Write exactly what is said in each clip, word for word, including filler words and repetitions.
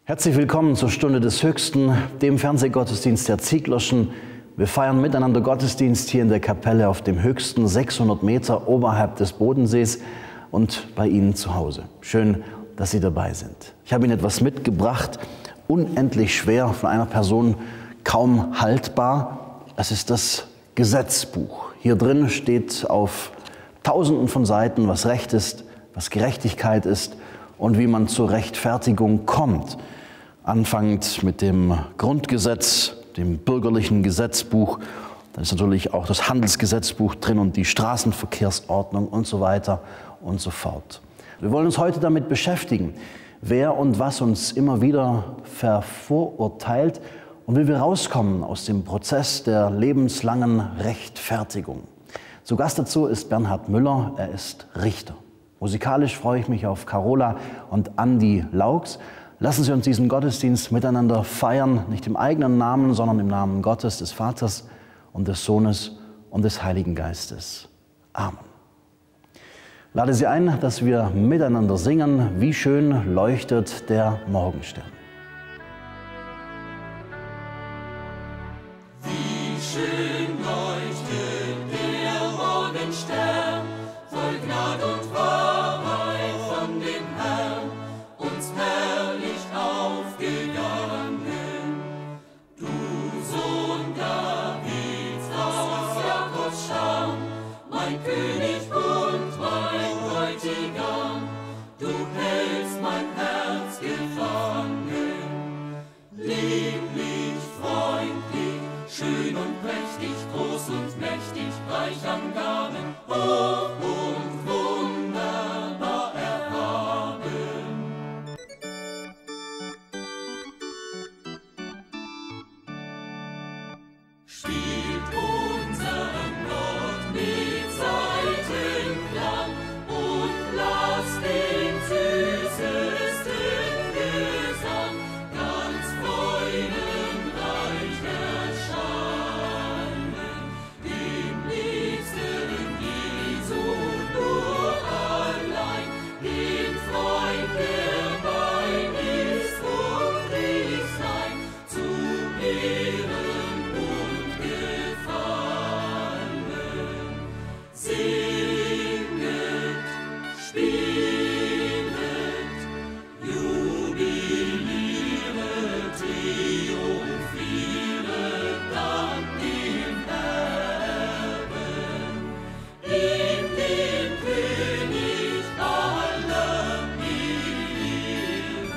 Herzlich willkommen zur Stunde des Höchsten, dem Fernsehgottesdienst der Zieglerschen. Wir feiern miteinander Gottesdienst hier in der Kapelle auf dem Höchsten, sechshundert Meter oberhalb des Bodensees und bei Ihnen zu Hause. Schön, dass Sie dabei sind. Ich habe Ihnen etwas mitgebracht, unendlich schwer, von einer Person kaum haltbar. Es ist das Gesetzbuch. Hier drin steht auf Tausenden von Seiten, was Recht ist, was Gerechtigkeit ist und wie man zur Rechtfertigung kommt. Anfangend mit dem Grundgesetz, dem bürgerlichen Gesetzbuch, dann ist natürlich auch das Handelsgesetzbuch drin und die Straßenverkehrsordnung und so weiter und so fort. Wir wollen uns heute damit beschäftigen, wer und was uns immer wieder vervorurteilt und wie wir rauskommen aus dem Prozess der lebenslangen Rechtfertigung. Zu Gast dazu ist Bernhard Müller, er ist Richter. Musikalisch freue ich mich auf Carola und Andi Laux. Lassen Sie uns diesen Gottesdienst miteinander feiern, nicht im eigenen Namen, sondern im Namen Gottes, des Vaters und des Sohnes und des Heiligen Geistes. Amen. Ich lade Sie ein, dass wir miteinander singen, wie schön leuchtet der Morgenstern. Wie schön leuchtet der Morgenstern, voll Gnad und Wahrheit von dem Herrn, uns herrlich aufgegangen. Du Sohn Davids aus Jakobs Stamm, mein König und mein Bräutigam, du hältst mein Herz gefangen. Lieblich, freundlich, schön und prächtig, groß und mächtig, reich an Gaben, hoch und wunderbar erhaben. Spielt unseren Gott mit Saitenklang und lasst den süßesten Gesang ganz freudenreich erscheinen. Dem liebsten Jesu nur allein, dem Freund, der bei ist und dich sein, zu Ehren und Gefallen. Singet, spielet, jubiliert, triumphiert dann im Herrn, in dem König aller Ehren.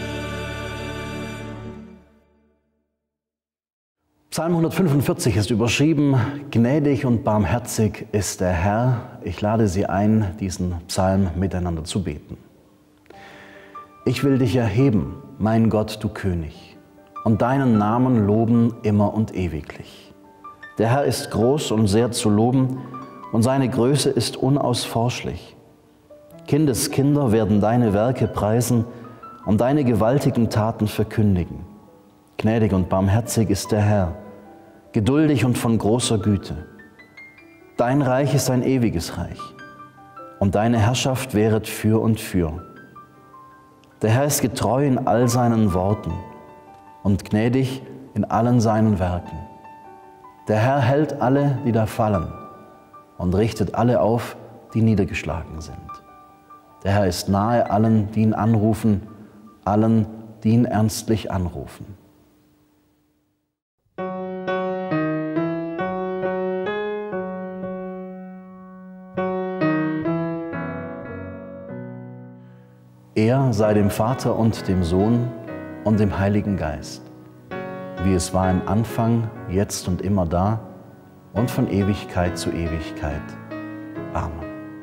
Psalm hundertfünfundvierzig ist überschrieben, gnädig und barmherzig ist der Herr. Ich lade Sie ein, diesen Psalm miteinander zu beten. Ich will dich erheben, mein Gott, du König, und deinen Namen loben immer und ewiglich. Der Herr ist groß und sehr zu loben, und seine Größe ist unausforschlich. Kindeskinder werden deine Werke preisen und deine gewaltigen Taten verkündigen. Gnädig und barmherzig ist der Herr, geduldig und von großer Güte. Dein Reich ist ein ewiges Reich, und deine Herrschaft währet für und für. Der Herr ist getreu in all seinen Worten und gnädig in allen seinen Werken. Der Herr hält alle, die da fallen, und richtet alle auf, die niedergeschlagen sind. Der Herr ist nahe allen, die ihn anrufen, allen, die ihn ernstlich anrufen. Er sei dem Vater und dem Sohn und dem Heiligen Geist, wie es war im Anfang, jetzt und immer da und von Ewigkeit zu Ewigkeit. Amen.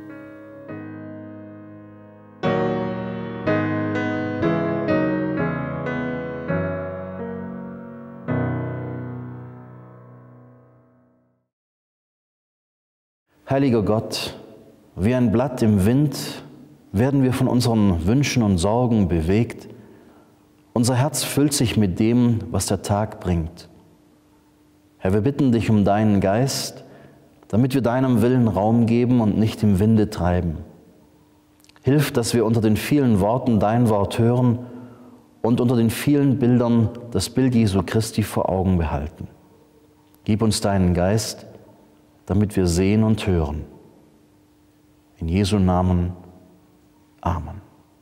Heiliger Gott, wie ein Blatt im Wind werden wir von unseren Wünschen und Sorgen bewegt. Unser Herz füllt sich mit dem, was der Tag bringt. Herr, wir bitten dich um deinen Geist, damit wir deinem Willen Raum geben und nicht im Winde treiben. Hilf, dass wir unter den vielen Worten dein Wort hören und unter den vielen Bildern das Bild Jesu Christi vor Augen behalten. Gib uns deinen Geist, damit wir sehen und hören. In Jesu Namen. Amen.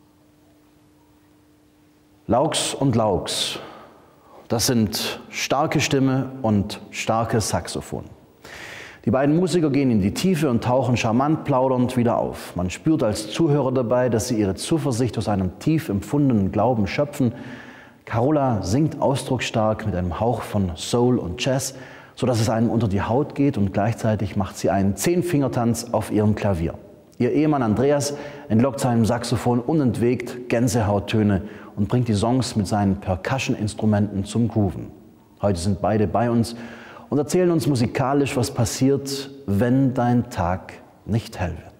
Laux und Laux, das sind starke Stimme und starkes Saxophon. Die beiden Musiker gehen in die Tiefe und tauchen charmant plaudernd wieder auf. Man spürt als Zuhörer dabei, dass sie ihre Zuversicht aus einem tief empfundenen Glauben schöpfen. Carola singt ausdrucksstark mit einem Hauch von Soul und Jazz, sodass es einem unter die Haut geht, und gleichzeitig macht sie einen Zehnfingertanz auf ihrem Klavier. Ihr Ehemann Andreas entlockt seinem Saxophon unentwegt Gänsehauttöne und bringt die Songs mit seinen Percussion-Instrumenten zum Grooven. Heute sind beide bei uns und erzählen uns musikalisch, was passiert, wenn dein Tag nicht hell wird.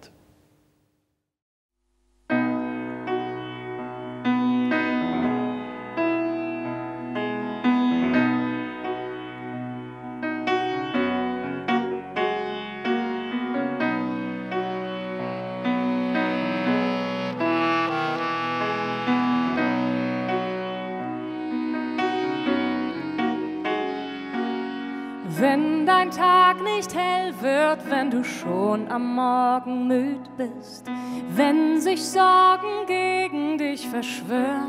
Wenn dein Tag nicht hell wird, wenn du schon am Morgen müd bist, wenn sich Sorgen gegen dich verschwören,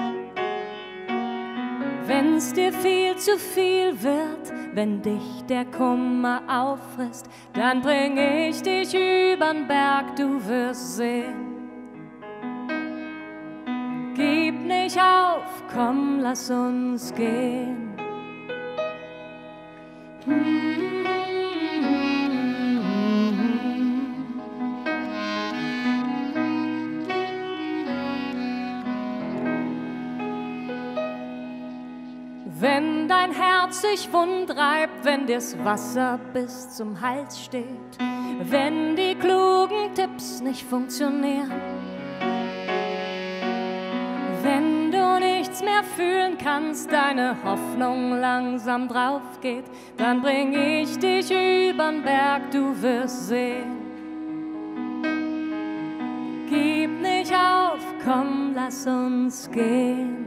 wenn's dir viel zu viel wird, wenn dich der Kummer auffrisst, dann bring ich dich übern Berg, du wirst sehen. Gib nicht auf, komm, lass uns gehen. Wenn dein Herz sich wund reibt, wenn dir's Wasser bis zum Hals steht, wenn die klugen Tipps nicht funktionieren, wenn du nichts mehr fühlen kannst, deine Hoffnung langsam drauf geht, dann bring ich dich übern Berg, du wirst sehen. Gib nicht auf, komm, lass uns gehen.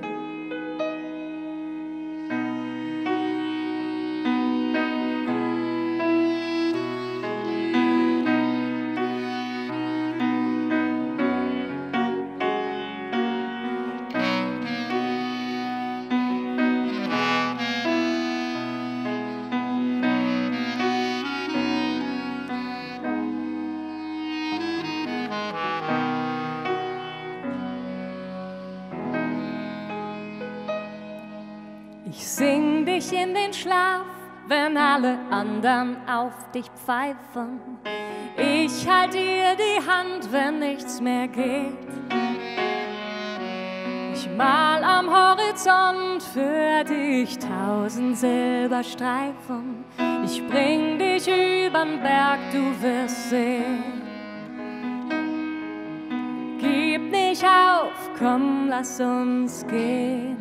Ich sing dich in den Schlaf, wenn alle anderen auf dich pfeifen. Ich halt dir die Hand, wenn nichts mehr geht. Ich mal am Horizont für dich tausend Silberstreifen. Ich bring dich übern Berg, du wirst sehen. Gib nicht auf, komm, lass uns gehen.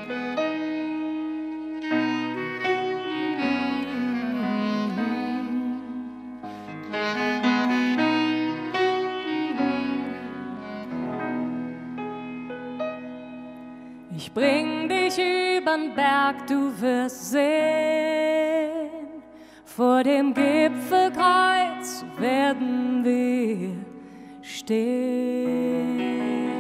Ich bring dich übern Berg, du wirst sehen. Vor dem Gipfelkreuz werden wir stehen.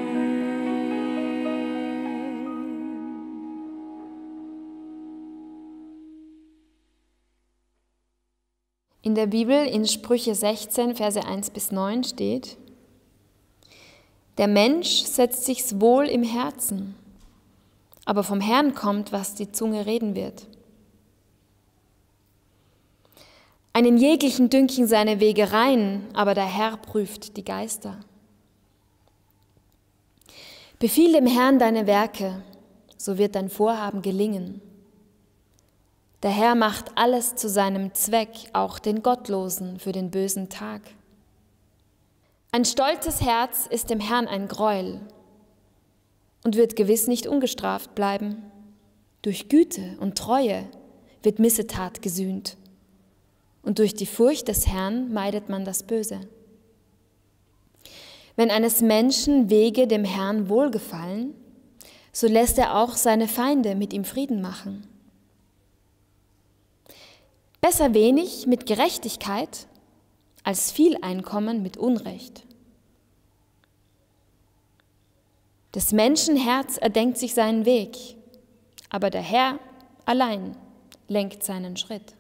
In der Bibel in Sprüche sechzehn, Verse eins bis neun steht: Der Mensch setzt sich's wohl im Herzen, aber vom Herrn kommt, was die Zunge reden wird. Einen jeglichen dünken seine Wege rein, aber der Herr prüft die Geister. Befiehl dem Herrn deine Werke, so wird dein Vorhaben gelingen. Der Herr macht alles zu seinem Zweck, auch den Gottlosen für den bösen Tag. Ein stolzes Herz ist dem Herrn ein Greuel und wird gewiss nicht ungestraft bleiben. Durch Güte und Treue wird Missetat gesühnt, und durch die Furcht des Herrn meidet man das Böse. Wenn eines Menschen Wege dem Herrn wohlgefallen, so lässt er auch seine Feinde mit ihm Frieden machen. Besser wenig mit Gerechtigkeit als viel Einkommen mit Unrecht. Des Menschen Herz erdenkt sich seinen Weg, aber der Herr allein lenkt seinen Schritt.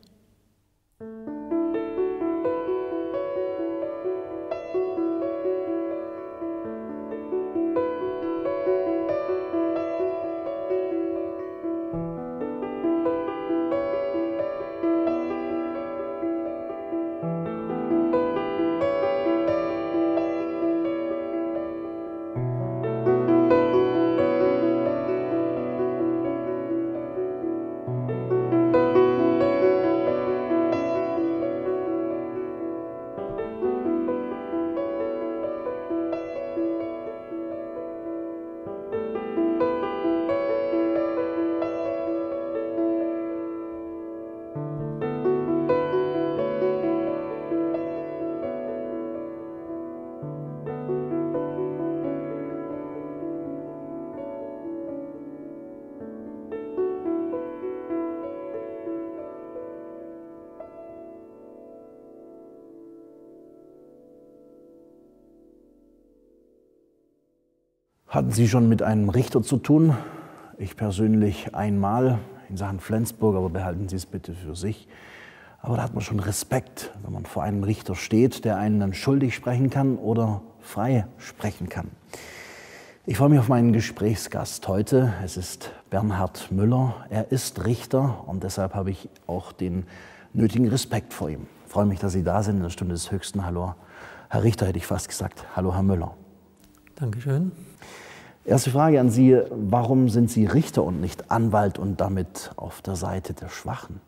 Hatten Sie schon mit einem Richter zu tun? Ich persönlich einmal in Sachen Flensburg, aber behalten Sie es bitte für sich. Aber da hat man schon Respekt, wenn man vor einem Richter steht, der einen dann schuldig sprechen kann oder frei sprechen kann. Ich freue mich auf meinen Gesprächsgast heute. Es ist Bernhard Müller. Er ist Richter und deshalb habe ich auch den nötigen Respekt vor ihm. Ich freue mich, dass Sie da sind in der Stunde des Höchsten. Hallo, Herr Richter, hätte ich fast gesagt. Hallo, Herr Müller. Dankeschön. Erste Frage an Sie. Warum sind Sie Richter und nicht Anwalt und damit auf der Seite der Schwachen?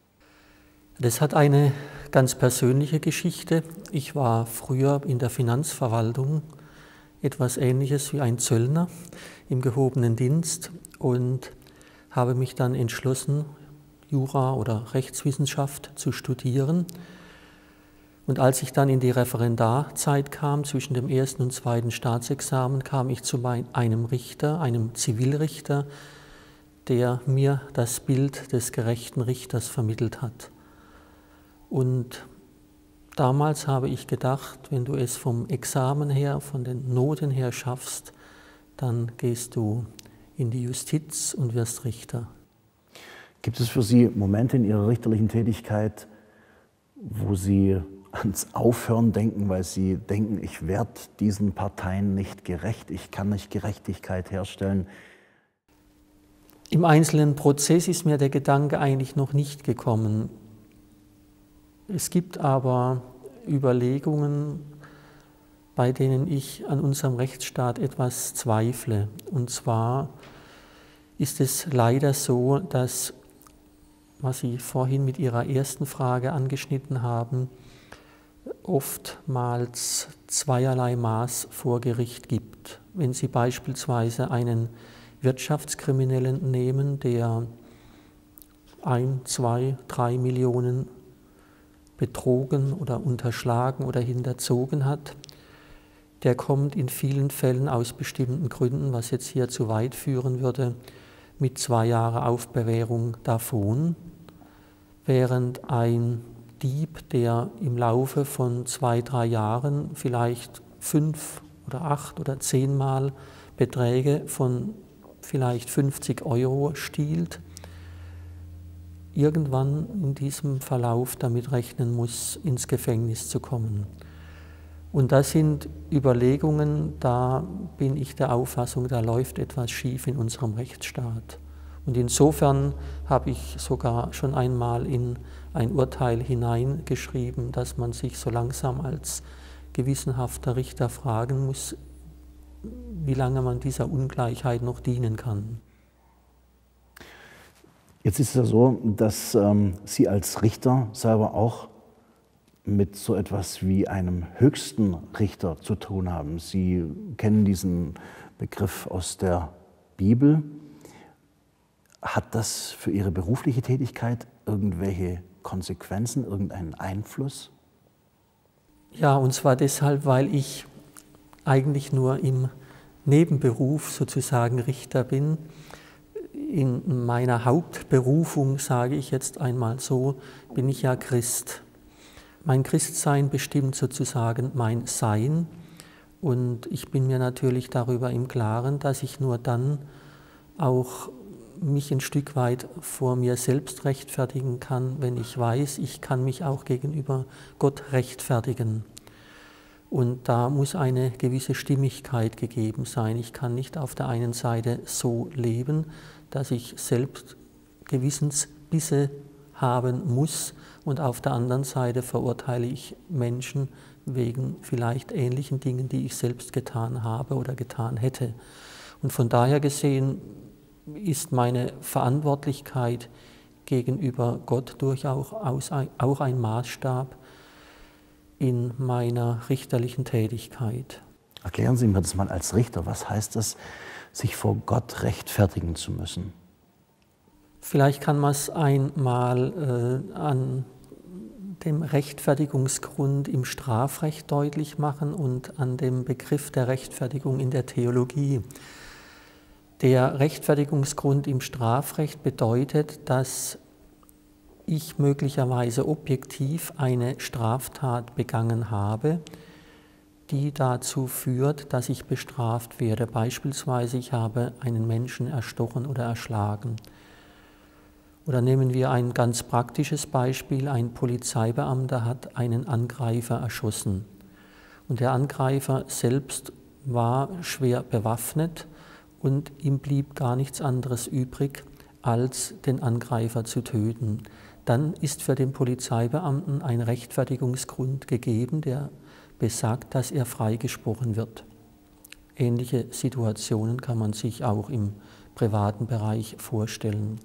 Das hat eine ganz persönliche Geschichte. Ich war früher in der Finanzverwaltung, etwas Ähnliches wie ein Zöllner im gehobenen Dienst und habe mich dann entschlossen, Jura oder Rechtswissenschaft zu studieren. Und als ich dann in die Referendarzeit kam, zwischen dem ersten und zweiten Staatsexamen, kam ich zu einem Richter, einem Zivilrichter, der mir das Bild des gerechten Richters vermittelt hat. Und damals habe ich gedacht, wenn du es vom Examen her, von den Noten her schaffst, dann gehst du in die Justiz und wirst Richter. Gibt es für Sie Momente in Ihrer richterlichen Tätigkeit, wo Sie ans Aufhören denken, weil Sie denken, ich werde diesen Parteien nicht gerecht, ich kann nicht Gerechtigkeit herstellen? Im einzelnen Prozess ist mir der Gedanke eigentlich noch nicht gekommen. Es gibt aber Überlegungen, bei denen ich an unserem Rechtsstaat etwas zweifle. Und zwar ist es leider so, dass, was Sie vorhin mit Ihrer ersten Frage angeschnitten haben, oftmals zweierlei Maß vor Gericht gibt. Wenn Sie beispielsweise einen Wirtschaftskriminellen nehmen, der ein, zwei, drei Millionen betrogen oder unterschlagen oder hinterzogen hat, der kommt in vielen Fällen aus bestimmten Gründen, was jetzt hier zu weit führen würde, mit zwei Jahren Aufbewährung davon, während ein Dieb, der im Laufe von zwei, drei Jahren vielleicht fünf oder acht oder zehnmal Beträge von vielleicht fünfzig Euro stiehlt, irgendwann in diesem Verlauf damit rechnen muss, ins Gefängnis zu kommen. Und das sind Überlegungen, da bin ich der Auffassung, da läuft etwas schief in unserem Rechtsstaat. Und insofern habe ich sogar schon einmal in ein Urteil hineingeschrieben, dass man sich so langsam als gewissenhafter Richter fragen muss, wie lange man dieser Ungleichheit noch dienen kann. Jetzt ist es ja so, dass ähm, Sie als Richter selber auch mit so etwas wie einem höchsten Richter zu tun haben. Sie kennen diesen Begriff aus der Bibel. Hat das für Ihre berufliche Tätigkeit irgendwelche Konsequenzen, irgendeinen Einfluss? Ja, und zwar deshalb, weil ich eigentlich nur im Nebenberuf sozusagen Richter bin. In meiner Hauptberufung, sage ich jetzt einmal so, bin ich ja Christ. Mein Christsein bestimmt sozusagen mein Sein und ich bin mir natürlich darüber im Klaren, dass ich nur dann auch mich ein Stück weit vor mir selbst rechtfertigen kann, wenn ich weiß, ich kann mich auch gegenüber Gott rechtfertigen. Und da muss eine gewisse Stimmigkeit gegeben sein. Ich kann nicht auf der einen Seite so leben, dass ich selbst Gewissensbisse haben muss und auf der anderen Seite verurteile ich Menschen wegen vielleicht ähnlichen Dingen, die ich selbst getan habe oder getan hätte. Und von daher gesehen ist meine Verantwortlichkeit gegenüber Gott durchaus auch ein Maßstab in meiner richterlichen Tätigkeit. Erklären Sie mir das mal als Richter. Was heißt es, sich vor Gott rechtfertigen zu müssen? Vielleicht kann man es einmal äh, an dem Rechtfertigungsgrund im Strafrecht deutlich machen und an dem Begriff der Rechtfertigung in der Theologie. Der Rechtfertigungsgrund im Strafrecht bedeutet, dass ich möglicherweise objektiv eine Straftat begangen habe, die dazu führt, dass ich bestraft werde. Beispielsweise, ich habe einen Menschen erstochen oder erschlagen. Oder nehmen wir ein ganz praktisches Beispiel. Ein Polizeibeamter hat einen Angreifer erschossen. Und der Angreifer selbst war schwer bewaffnet und ihm blieb gar nichts anderes übrig, als den Angreifer zu töten. Dann ist für den Polizeibeamten ein Rechtfertigungsgrund gegeben, der besagt, dass er freigesprochen wird. Ähnliche Situationen kann man sich auch im privaten Bereich vorstellen.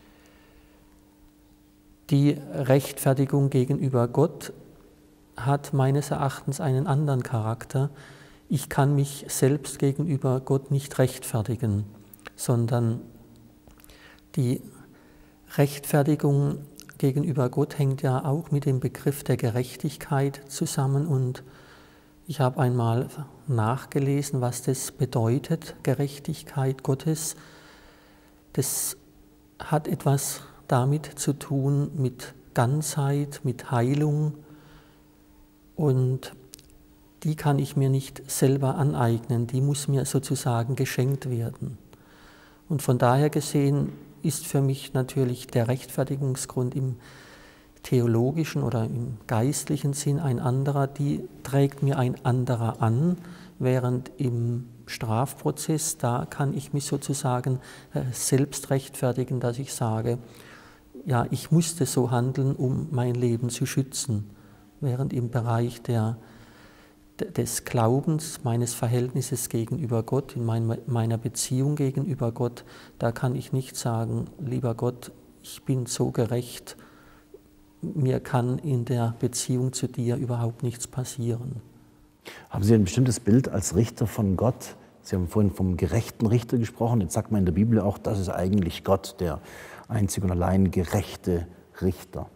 Die Rechtfertigung gegenüber Gott hat meines Erachtens einen anderen Charakter. Ich kann mich selbst gegenüber Gott nicht rechtfertigen, sondern die Rechtfertigung gegenüber Gott hängt ja auch mit dem Begriff der Gerechtigkeit zusammen und ich habe einmal nachgelesen, was das bedeutet, Gerechtigkeit Gottes. Das hat etwas damit zu tun mit Ganzheit, mit Heilung und die kann ich mir nicht selber aneignen, die muss mir sozusagen geschenkt werden. Und von daher gesehen ist für mich natürlich der Rechtfertigungsgrund im theologischen oder im geistlichen Sinn ein anderer, die trägt mir ein anderer an, während im Strafprozess, da kann ich mich sozusagen selbst rechtfertigen, dass ich sage, ja, ich musste so handeln, um mein Leben zu schützen, während im Bereich der des Glaubens, meines Verhältnisses gegenüber Gott, in meiner Beziehung gegenüber Gott, da kann ich nicht sagen, lieber Gott, ich bin so gerecht, mir kann in der Beziehung zu dir überhaupt nichts passieren. Haben Sie ein bestimmtes Bild als Richter von Gott? Sie haben vorhin vom gerechten Richter gesprochen, jetzt sagt man in der Bibel auch, das ist eigentlich Gott, der einzig und allein gerechte Richter.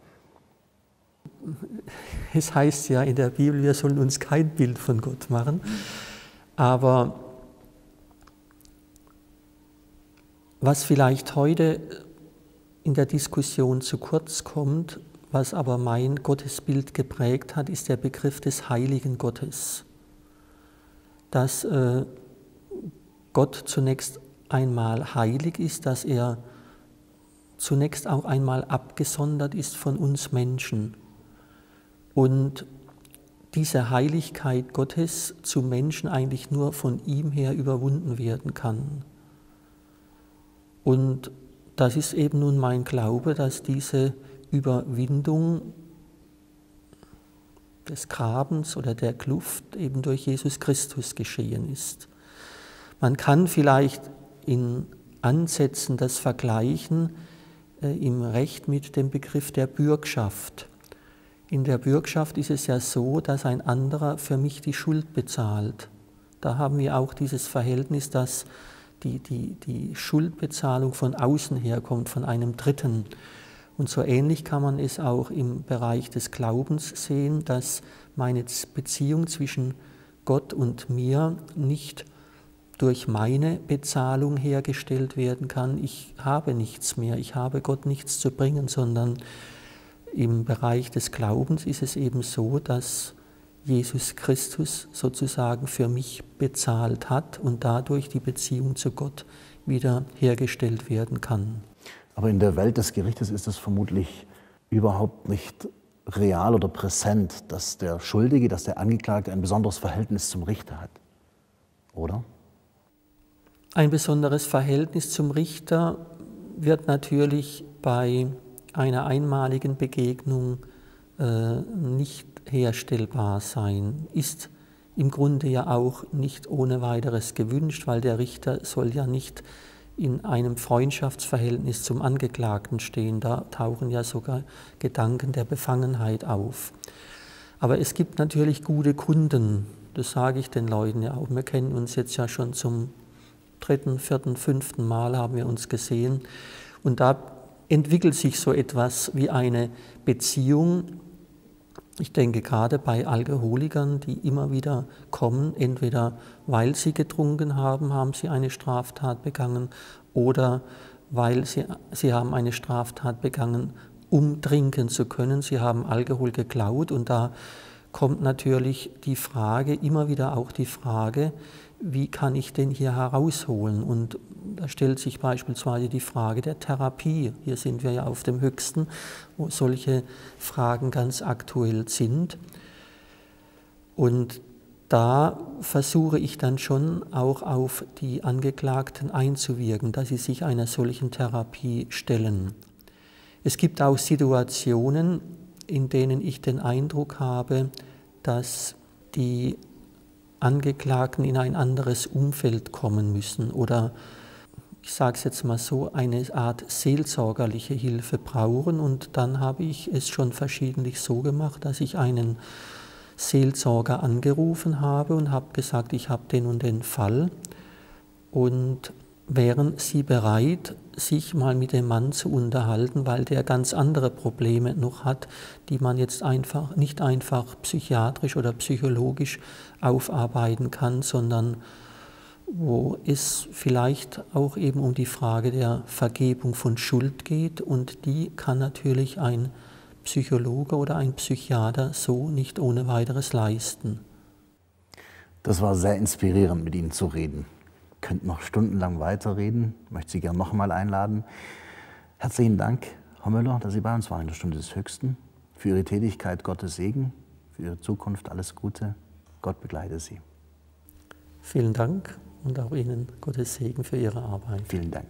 Es heißt ja in der Bibel, wir sollen uns kein Bild von Gott machen, aber was vielleicht heute in der Diskussion zu kurz kommt, was aber mein Gottesbild geprägt hat, ist der Begriff des heiligen Gottes. Dass äh, Gott zunächst einmal heilig ist, dass er zunächst auch einmal abgesondert ist von uns Menschen. Und diese Heiligkeit Gottes zum Menschen eigentlich nur von ihm her überwunden werden kann. Und das ist eben nun mein Glaube, dass diese Überwindung des Grabens oder der Kluft eben durch Jesus Christus geschehen ist. Man kann vielleicht in Ansätzen das vergleichen äh, im Recht mit dem Begriff der Bürgschaft. In der Bürgschaft ist es ja so, dass ein anderer für mich die Schuld bezahlt. Da haben wir auch dieses Verhältnis, dass die, die, die Schuldbezahlung von außen herkommt, von einem Dritten. Und so ähnlich kann man es auch im Bereich des Glaubens sehen, dass meine Beziehung zwischen Gott und mir nicht durch meine Bezahlung hergestellt werden kann. Ich habe nichts mehr, ich habe Gott nichts zu bringen, sondern im Bereich des Glaubens ist es eben so, dass Jesus Christus sozusagen für mich bezahlt hat und dadurch die Beziehung zu Gott wieder hergestellt werden kann. Aber in der Welt des Gerichtes ist es vermutlich überhaupt nicht real oder präsent, dass der Schuldige, dass der Angeklagte ein besonderes Verhältnis zum Richter hat, oder? Ein besonderes Verhältnis zum Richter wird natürlich bei einer einmaligen Begegnung äh, nicht herstellbar sein, ist im Grunde ja auch nicht ohne weiteres gewünscht, weil der Richter soll ja nicht in einem Freundschaftsverhältnis zum Angeklagten stehen. Da tauchen ja sogar Gedanken der Befangenheit auf. Aber es gibt natürlich gute Kunden, das sage ich den Leuten ja auch. Wir kennen uns jetzt ja schon zum dritten, vierten, fünften Mal haben wir uns gesehen. Und da entwickelt sich so etwas wie eine Beziehung. Ich denke gerade bei Alkoholikern, die immer wieder kommen, entweder weil sie getrunken haben, haben sie eine Straftat begangen, oder weil sie, sie haben eine Straftat begangen, um trinken zu können. Sie haben Alkohol geklaut, und da kommt natürlich die Frage, immer wieder auch die Frage, wie kann ich denn hier herausholen? Und da stellt sich beispielsweise die Frage der Therapie. Hier sind wir ja auf dem Höchsten, wo solche Fragen ganz aktuell sind. Und da versuche ich dann schon auch auf die Angeklagten einzuwirken, dass sie sich einer solchen Therapie stellen. Es gibt auch Situationen, in denen ich den Eindruck habe, dass die Angeklagten in ein anderes Umfeld kommen müssen oder, ich sage es jetzt mal so, eine Art seelsorgerliche Hilfe brauchen. Und dann habe ich es schon verschiedentlich so gemacht, dass ich einen Seelsorger angerufen habe und habe gesagt, ich habe den und den Fall. Und wären Sie bereit, sich mal mit dem Mann zu unterhalten, weil der ganz andere Probleme noch hat, die man jetzt einfach nicht einfach psychiatrisch oder psychologisch aufarbeiten kann, sondern wo es vielleicht auch eben um die Frage der Vergebung von Schuld geht, und die kann natürlich ein Psychologe oder ein Psychiater so nicht ohne weiteres leisten. Das war sehr inspirierend, mit Ihnen zu reden. Ihr könnt noch stundenlang weiterreden. Ich möchte Sie gerne noch einmal einladen. Herzlichen Dank, Herr Müller, dass Sie bei uns waren in der Stunde des Höchsten. Für Ihre Tätigkeit Gottes Segen, für Ihre Zukunft alles Gute. Gott begleite Sie. Vielen Dank und auch Ihnen Gottes Segen für Ihre Arbeit. Vielen Dank.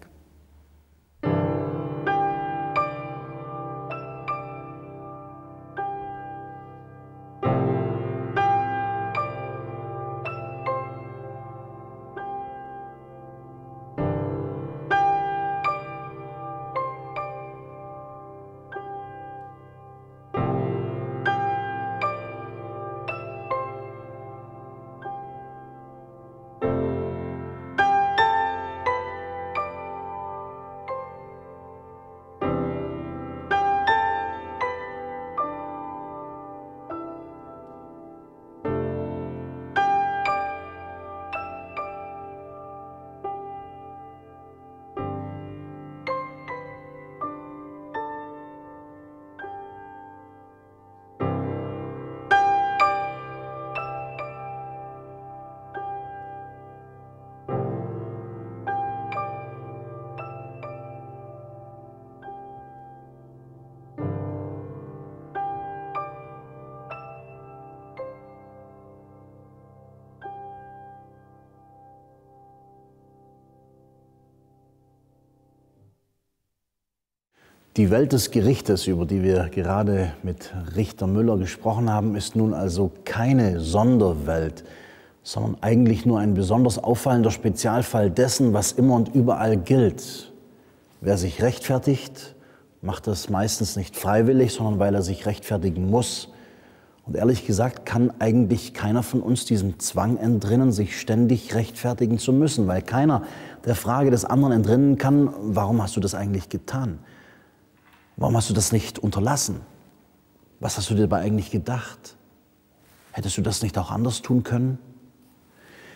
Die Welt des Gerichtes, über die wir gerade mit Richter Müller gesprochen haben, ist nun also keine Sonderwelt, sondern eigentlich nur ein besonders auffallender Spezialfall dessen, was immer und überall gilt. Wer sich rechtfertigt, macht das meistens nicht freiwillig, sondern weil er sich rechtfertigen muss. Und ehrlich gesagt kann eigentlich keiner von uns diesem Zwang entrinnen, sich ständig rechtfertigen zu müssen, weil keiner der Frage des anderen entrinnen kann, warum hast du das eigentlich getan? Warum hast du das nicht unterlassen? Was hast du dir dabei eigentlich gedacht? Hättest du das nicht auch anders tun können?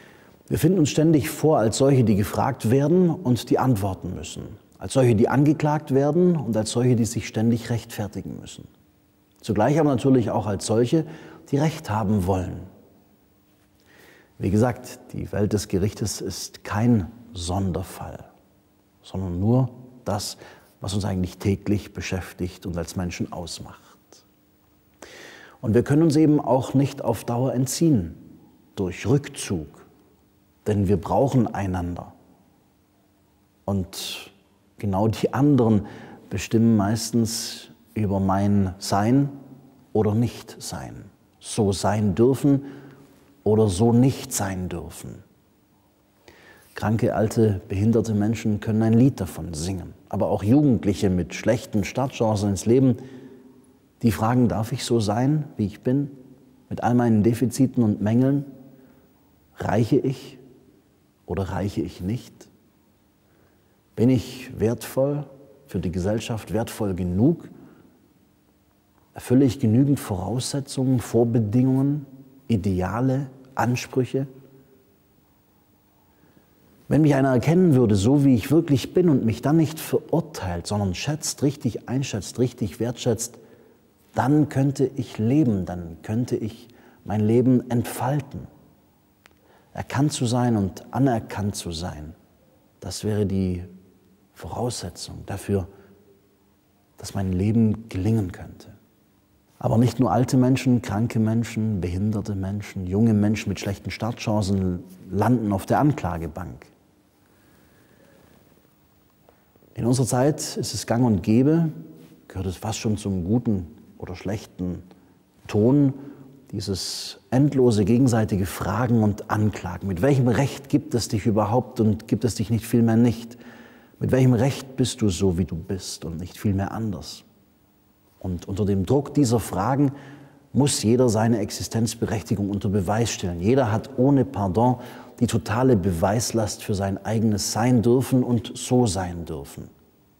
Wir finden uns ständig vor als solche, die gefragt werden und die antworten müssen. Als solche, die angeklagt werden und als solche, die sich ständig rechtfertigen müssen. Zugleich aber natürlich auch als solche, die Recht haben wollen. Wie gesagt, die Welt des Gerichtes ist kein Sonderfall, sondern nur das, was uns eigentlich täglich beschäftigt und als Menschen ausmacht. Und wir können uns eben auch nicht auf Dauer entziehen durch Rückzug, denn wir brauchen einander. Und genau die anderen bestimmen meistens über mein Sein oder Nicht-Sein. So sein dürfen oder so nicht sein dürfen. Kranke, alte, behinderte Menschen können ein Lied davon singen. Aber auch Jugendliche mit schlechten Startchancen ins Leben, die fragen, darf ich so sein, wie ich bin, mit all meinen Defiziten und Mängeln? Reiche ich oder reiche ich nicht? Bin ich wertvoll für die Gesellschaft, wertvoll genug? Erfülle ich genügend Voraussetzungen, Vorbedingungen, Ideale, Ansprüche? Wenn mich einer erkennen würde, so wie ich wirklich bin und mich dann nicht verurteilt, sondern schätzt, richtig einschätzt, richtig wertschätzt, dann könnte ich leben, dann könnte ich mein Leben entfalten. Erkannt zu sein und anerkannt zu sein, das wäre die Voraussetzung dafür, dass mein Leben gelingen könnte. Aber nicht nur alte Menschen, kranke Menschen, behinderte Menschen, junge Menschen mit schlechten Startchancen landen auf der Anklagebank. In unserer Zeit ist es gang und gäbe, gehört es fast schon zum guten oder schlechten Ton, dieses endlose gegenseitige Fragen und Anklagen. Mit welchem Recht gibt es dich überhaupt und gibt es dich nicht vielmehr nicht? Mit welchem Recht bist du so, wie du bist und nicht vielmehr anders? Und unter dem Druck dieser Fragen muss jeder seine Existenzberechtigung unter Beweis stellen. Jeder hat ohne Pardon die totale Beweislast für sein eigenes Sein dürfen und so sein dürfen.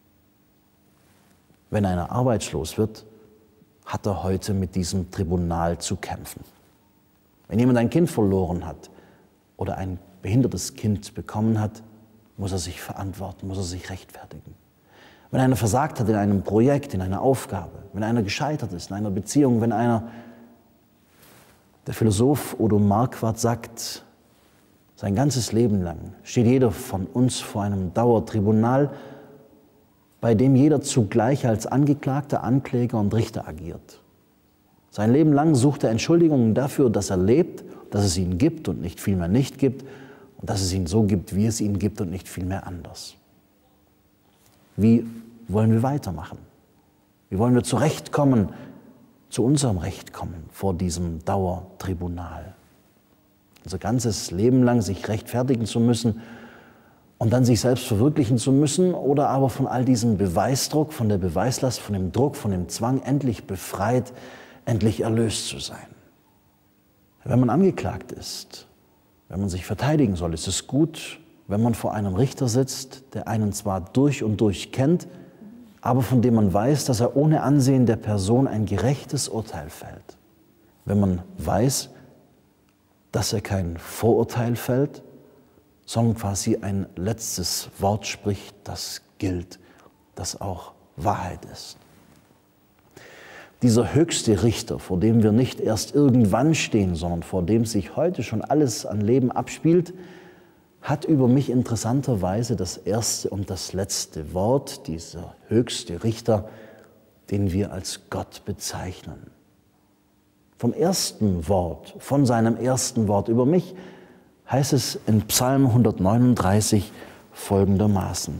Wenn einer arbeitslos wird, hat er heute mit diesem Tribunal zu kämpfen. Wenn jemand ein Kind verloren hat oder ein behindertes Kind bekommen hat, muss er sich verantworten, muss er sich rechtfertigen. Wenn einer versagt hat in einem Projekt, in einer Aufgabe, wenn einer gescheitert ist in einer Beziehung, wenn einer, der Philosoph Odo Marquardt sagt, sein ganzes Leben lang steht jeder von uns vor einem Dauertribunal, bei dem jeder zugleich als Angeklagter, Ankläger und Richter agiert. Sein Leben lang sucht er Entschuldigungen dafür, dass er lebt, dass es ihn gibt und nicht vielmehr nicht gibt und dass es ihn so gibt, wie es ihn gibt und nicht vielmehr anders. Wie wollen wir weitermachen? Wie wollen wir zurechtkommen, zu unserem Recht kommen vor diesem Dauertribunal? Unser ganzes Leben lang sich rechtfertigen zu müssen und dann sich selbst verwirklichen zu müssen oder aber von all diesem Beweisdruck, von der Beweislast, von dem Druck, von dem Zwang endlich befreit, endlich erlöst zu sein. Wenn man angeklagt ist, wenn man sich verteidigen soll, ist es gut, wenn man vor einem Richter sitzt, der einen zwar durch und durch kennt, aber von dem man weiß, dass er ohne Ansehen der Person ein gerechtes Urteil fällt. Wenn man weiß, dass er kein Vorurteil fällt, sondern quasi ein letztes Wort spricht, das gilt, das auch Wahrheit ist. Dieser höchste Richter, vor dem wir nicht erst irgendwann stehen, sondern vor dem sich heute schon alles an Leben abspielt, hat über mich interessanterweise das erste und das letzte Wort, dieser höchste Richter, den wir als Gott bezeichnen. Vom ersten Wort, von seinem ersten Wort über mich, heißt es in Psalm hundertneununddreißig folgendermaßen.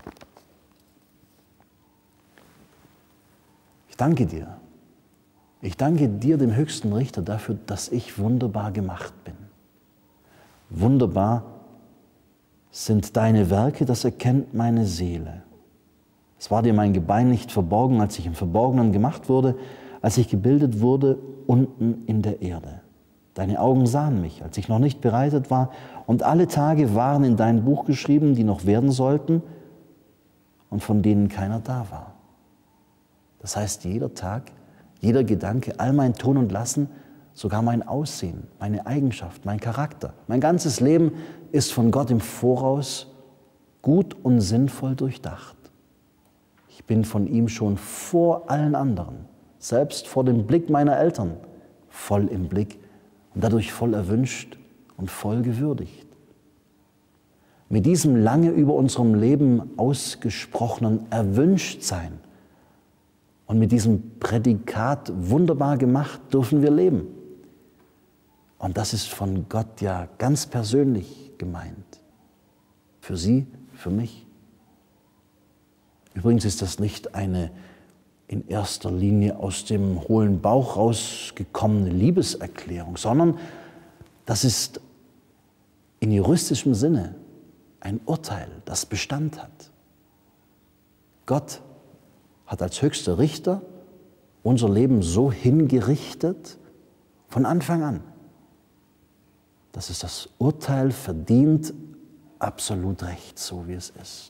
Ich danke dir. Ich danke dir, dem höchsten Richter, dafür, dass ich wunderbar gemacht bin. Wunderbar sind deine Werke, das erkennt meine Seele. Es war dir mein Gebein nicht verborgen, als ich im Verborgenen gemacht wurde, als ich gebildet wurde unten in der Erde. Deine Augen sahen mich, als ich noch nicht bereitet war, und alle Tage waren in dein Buch geschrieben, die noch werden sollten und von denen keiner da war. Das heißt, jeder Tag, jeder Gedanke, all mein Tun und Lassen sogar mein Aussehen, meine Eigenschaft, mein Charakter. Mein ganzes Leben ist von Gott im Voraus gut und sinnvoll durchdacht. Ich bin von ihm schon vor allen anderen, selbst vor dem Blick meiner Eltern, voll im Blick und dadurch voll erwünscht und voll gewürdigt. Mit diesem lange über unserem Leben ausgesprochenen Erwünschtsein und mit diesem Prädikat wunderbar gemacht dürfen wir leben. Und das ist von Gott ja ganz persönlich gemeint. Für Sie, für mich. Übrigens ist das nicht eine in erster Linie aus dem hohlen Bauch rausgekommene Liebeserklärung, sondern das ist in juristischem Sinne ein Urteil, das Bestand hat. Gott hat als höchster Richter unser Leben so hingerichtet von Anfang an, dass es das Urteil verdient, absolut recht, so wie es ist.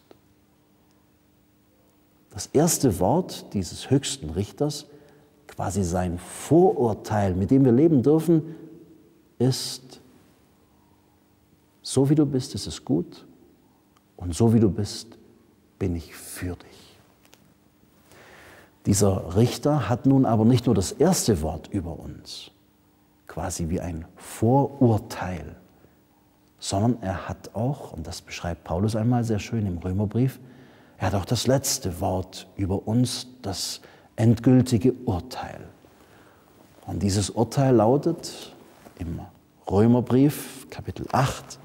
Das erste Wort dieses höchsten Richters, quasi sein Vorurteil, mit dem wir leben dürfen, ist: So wie du bist, ist es gut, und so wie du bist, bin ich für dich. Dieser Richter hat nun aber nicht nur das erste Wort über uns, quasi wie ein Vorurteil, sondern er hat auch, und das beschreibt Paulus einmal sehr schön im Römerbrief, er hat auch das letzte Wort über uns, das endgültige Urteil. Und dieses Urteil lautet im Römerbrief, Kapitel acht,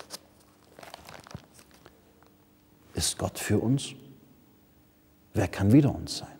ist Gott für uns? Wer kann wider uns sein?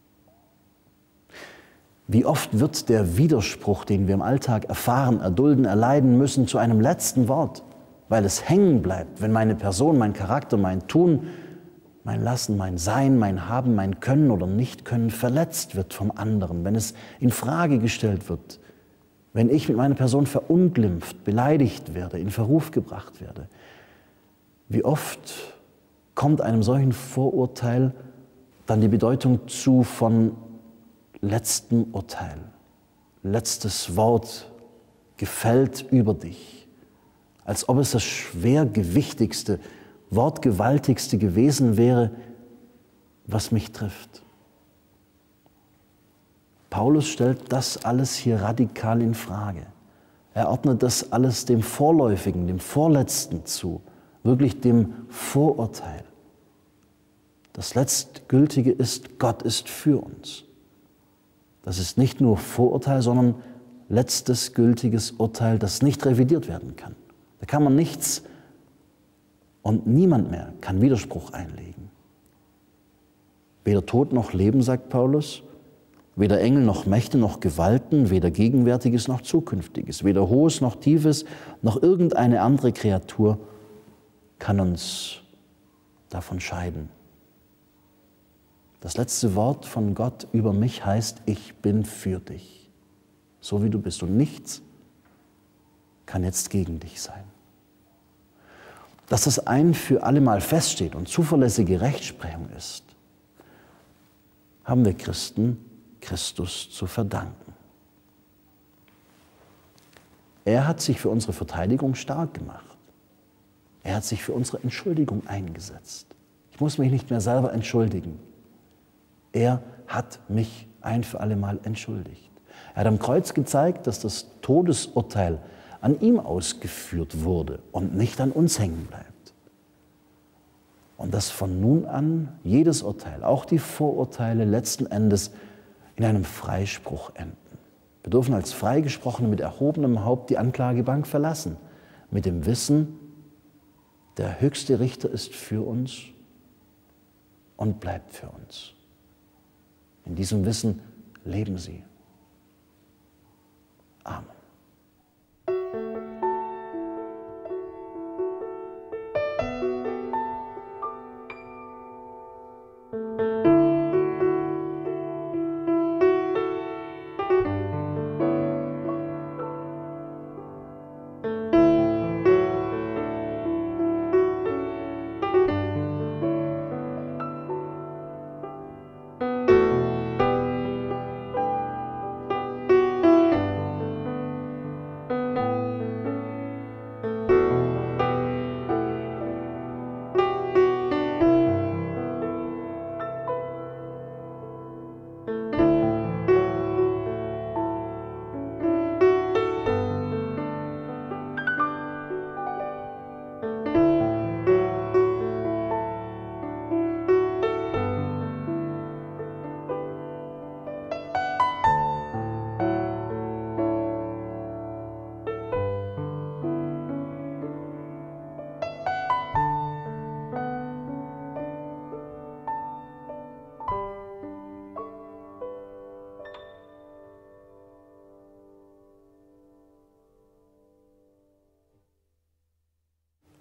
Wie oft wird der Widerspruch, den wir im Alltag erfahren, erdulden, erleiden müssen, zu einem letzten Wort, weil es hängen bleibt, wenn meine Person, mein Charakter, mein Tun, mein Lassen, mein Sein, mein Haben, mein Können oder Nicht-Können verletzt wird vom anderen, wenn es in Frage gestellt wird, wenn ich mit meiner Person verunglimpft, beleidigt werde, in Verruf gebracht werde. Wie oft kommt einem solchen Vorurteil dann die Bedeutung zu von letztem Urteil, letztes Wort gefällt über dich, als ob es das schwergewichtigste, wortgewaltigste gewesen wäre, was mich trifft. Paulus stellt das alles hier radikal in Frage. Er ordnet das alles dem Vorläufigen, dem Vorletzten zu, wirklich dem Vorurteil. Das Letztgültige ist, Gott ist für uns. Das ist nicht nur Vorurteil, sondern letztes gültiges Urteil, das nicht revidiert werden kann. Da kann man nichts und niemand mehr kann Widerspruch einlegen. Weder Tod noch Leben, sagt Paulus, weder Engel noch Mächte noch Gewalten, weder Gegenwärtiges noch Zukünftiges, weder Hohes noch Tiefes noch irgendeine andere Kreatur kann uns davon scheiden. Das letzte Wort von Gott über mich heißt, ich bin für dich, so wie du bist. Und nichts kann jetzt gegen dich sein. Dass das ein für alle Mal feststeht und zuverlässige Rechtsprechung ist, haben wir Christen Christus zu verdanken. Er hat sich für unsere Verteidigung stark gemacht. Er hat sich für unsere Entschuldigung eingesetzt. Ich muss mich nicht mehr selber entschuldigen. Er hat mich ein für alle Mal entschuldigt. Er hat am Kreuz gezeigt, dass das Todesurteil an ihm ausgeführt wurde und nicht an uns hängen bleibt. Und dass von nun an jedes Urteil, auch die Vorurteile, letzten Endes in einem Freispruch enden. Wir dürfen als Freigesprochene mit erhobenem Haupt die Anklagebank verlassen, mit dem Wissen, der höchste Richter ist für uns und bleibt für uns. In diesem Wissen leben Sie. Amen.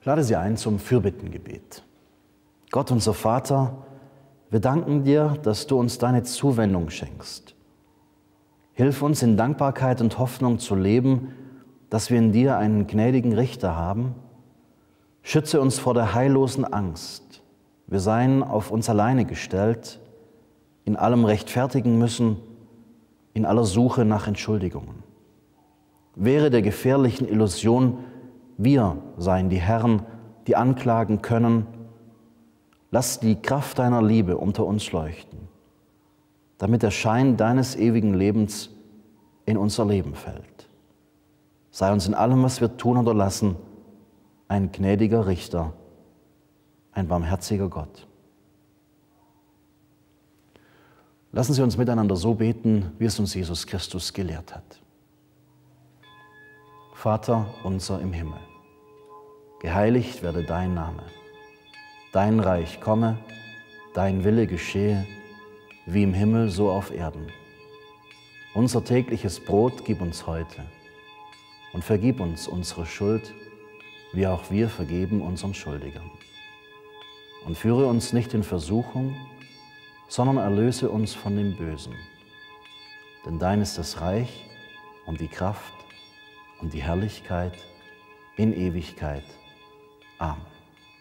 Ich lade Sie ein zum Fürbittengebet. Gott, unser Vater, wir danken dir, dass du uns deine Zuwendung schenkst. Hilf uns in Dankbarkeit und Hoffnung zu leben, dass wir in dir einen gnädigen Richter haben. Schütze uns vor der heillosen Angst. Wir seien auf uns alleine gestellt, in allem rechtfertigen müssen, in aller Suche nach Entschuldigungen. Wehre der gefährlichen Illusion, wir seien die Herren, die anklagen können. Lass die Kraft deiner Liebe unter uns leuchten, damit der Schein deines ewigen Lebens in unser Leben fällt. Sei uns in allem, was wir tun oder lassen, ein gnädiger Richter, ein barmherziger Gott. Lassen Sie uns miteinander so beten, wie es uns Jesus Christus gelehrt hat. Vater unser im Himmel, geheiligt werde dein Name. Dein Reich komme, dein Wille geschehe, wie im Himmel so auf Erden. Unser tägliches Brot gib uns heute und vergib uns unsere Schuld, wie auch wir vergeben unseren Schuldigern. Und führe uns nicht in Versuchung, sondern erlöse uns von dem Bösen. Denn dein ist das Reich und die Kraft und die Herrlichkeit in Ewigkeit. Amen.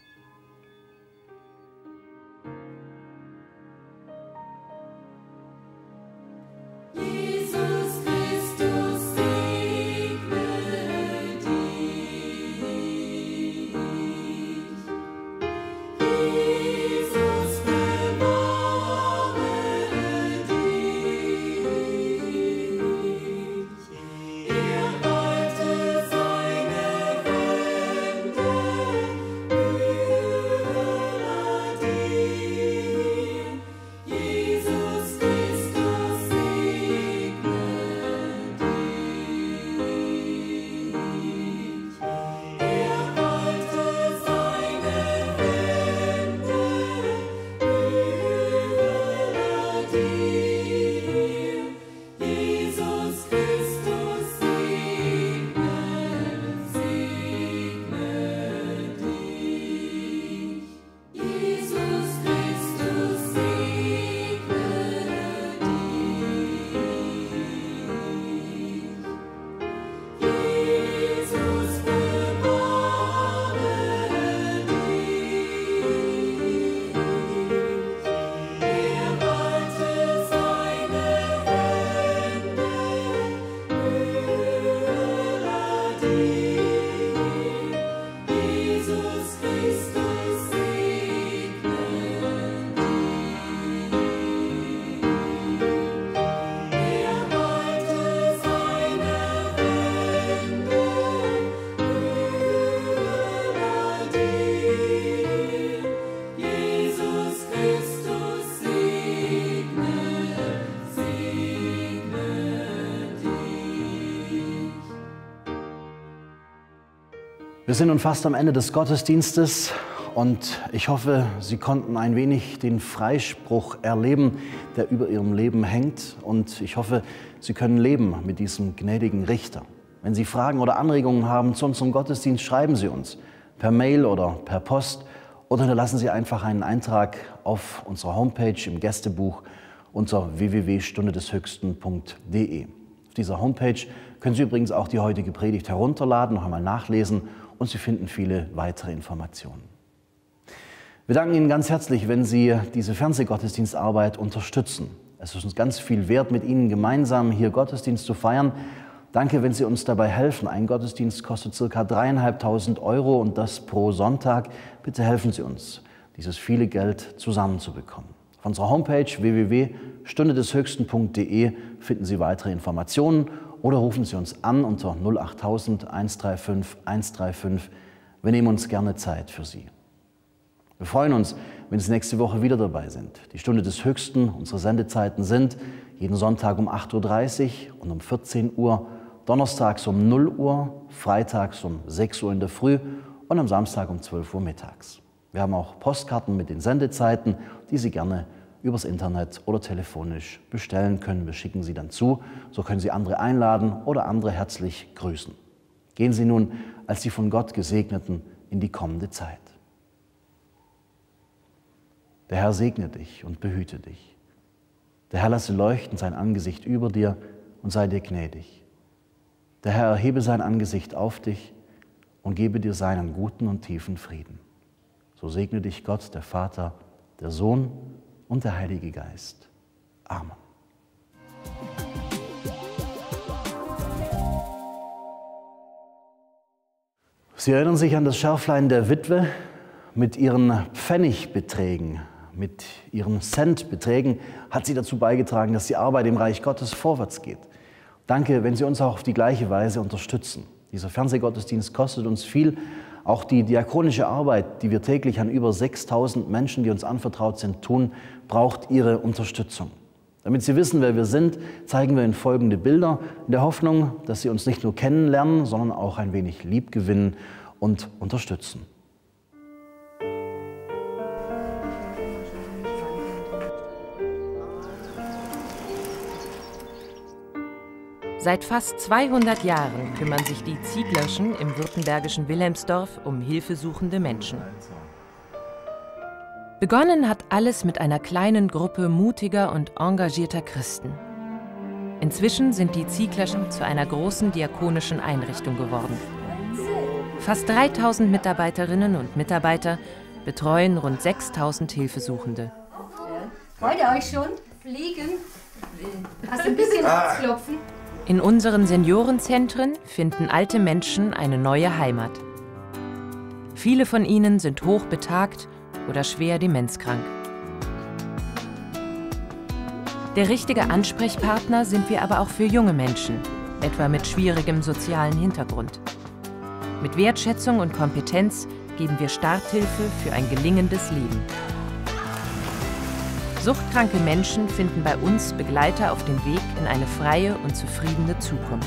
Wir sind nun fast am Ende des Gottesdienstes und ich hoffe, Sie konnten ein wenig den Freispruch erleben, der über Ihrem Leben hängt, und ich hoffe, Sie können leben mit diesem gnädigen Richter. Wenn Sie Fragen oder Anregungen haben zu unserem Gottesdienst, schreiben Sie uns per Mail oder per Post oder hinterlassen Sie einfach einen Eintrag auf unserer Homepage im Gästebuch unter w w w punkt stunde des höchsten punkt d e. Auf dieser Homepage können Sie übrigens auch die heutige Predigt herunterladen, noch einmal nachlesen, und Sie finden viele weitere Informationen. Wir danken Ihnen ganz herzlich, wenn Sie diese Fernsehgottesdienstarbeit unterstützen. Es ist uns ganz viel wert, mit Ihnen gemeinsam hier Gottesdienst zu feiern. Danke, wenn Sie uns dabei helfen. Ein Gottesdienst kostet ca. dreieinhalbtausend Euro und das pro Sonntag. Bitte helfen Sie uns, dieses viele Geld zusammenzubekommen. Auf unserer Homepage w w w punkt stunde des höchsten punkt d e finden Sie weitere Informationen oder rufen Sie uns an unter null achttausend eins drei fünf eins drei fünf. Wir nehmen uns gerne Zeit für Sie. Wir freuen uns, wenn Sie nächste Woche wieder dabei sind. Die Stunde des Höchsten, unsere Sendezeiten sind jeden Sonntag um acht Uhr dreißig und um vierzehn Uhr, donnerstags um null Uhr, freitags um sechs Uhr in der Früh und am Samstag um zwölf Uhr mittags. Wir haben auch Postkarten mit den Sendezeiten, die Sie gerne übers Internet oder telefonisch bestellen können. Wir schicken sie dann zu, so können Sie andere einladen oder andere herzlich grüßen. Gehen Sie nun als die von Gott Gesegneten in die kommende Zeit. Der Herr segne dich und behüte dich. Der Herr lasse leuchten sein Angesicht über dir und sei dir gnädig. Der Herr erhebe sein Angesicht auf dich und gebe dir seinen guten und tiefen Frieden. So segne dich Gott, der Vater, der Sohn und der Heilige Geist. Amen. Sie erinnern sich an das Schärflein der Witwe. Mit ihren Pfennigbeträgen, mit ihren Centbeträgen hat sie dazu beigetragen, dass die Arbeit im Reich Gottes vorwärts geht. Danke, wenn Sie uns auch auf die gleiche Weise unterstützen. Dieser Fernsehgottesdienst kostet uns viel. Auch die diakonische Arbeit, die wir täglich an über sechstausend Menschen, die uns anvertraut sind, tun, braucht Ihre Unterstützung. Damit Sie wissen, wer wir sind, zeigen wir Ihnen folgende Bilder, in der Hoffnung, dass Sie uns nicht nur kennenlernen, sondern auch ein wenig lieb gewinnen und unterstützen. Seit fast zweihundert Jahren kümmern sich die Zieglerschen im württembergischen Wilhelmsdorf um hilfesuchende Menschen. Begonnen hat alles mit einer kleinen Gruppe mutiger und engagierter Christen. Inzwischen sind die Zieglerschen zu einer großen diakonischen Einrichtung geworden. Fast dreitausend Mitarbeiterinnen und Mitarbeiter betreuen rund sechstausend Hilfesuchende. Freut ihr euch schon? Fliegen? Hast du ein bisschen Herzklopfen? In unseren Seniorenzentren finden alte Menschen eine neue Heimat. Viele von ihnen sind hochbetagt oder schwer demenzkrank. Der richtige Ansprechpartner sind wir aber auch für junge Menschen, etwa mit schwierigem sozialen Hintergrund. Mit Wertschätzung und Kompetenz geben wir Starthilfe für ein gelingendes Leben. Suchtkranke Menschen finden bei uns Begleiter auf dem Weg in eine freie und zufriedene Zukunft.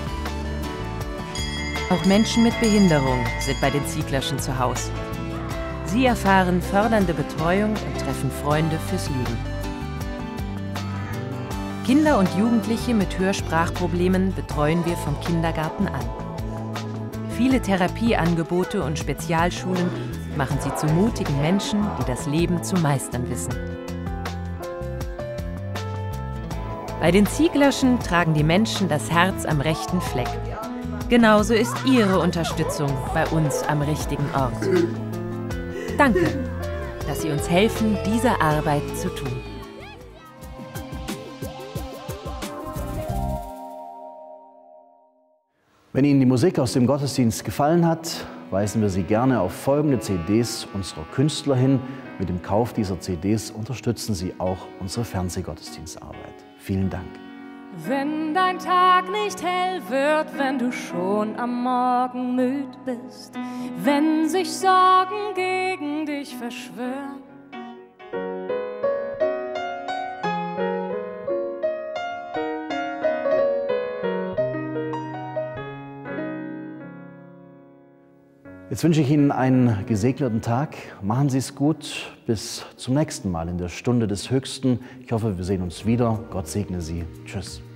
Auch Menschen mit Behinderung sind bei den Zieglerschen zu Hause. Sie erfahren fördernde Betreuung und treffen Freunde fürs Leben. Kinder und Jugendliche mit Hörsprachproblemen betreuen wir vom Kindergarten an. Viele Therapieangebote und Spezialschulen machen sie zu mutigen Menschen, die das Leben zu meistern wissen. Bei den Zieglerschen tragen die Menschen das Herz am rechten Fleck. Genauso ist Ihre Unterstützung bei uns am richtigen Ort. Danke, dass Sie uns helfen, diese Arbeit zu tun. Wenn Ihnen die Musik aus dem Gottesdienst gefallen hat, weisen wir Sie gerne auf folgende C Ds unserer Künstler hin. Mit dem Kauf dieser C Ds unterstützen Sie auch unsere Fernsehgottesdienstarbeit. Vielen Dank. Wenn dein Tag nicht hell wird, wenn du schon am Morgen müd bist, wenn sich Sorgen gegen dich verschwören, Jetzt wünsche ich Ihnen einen gesegneten Tag. Machen Sie es gut. Bis zum nächsten Mal in der Stunde des Höchsten. Ich hoffe, wir sehen uns wieder. Gott segne Sie. Tschüss.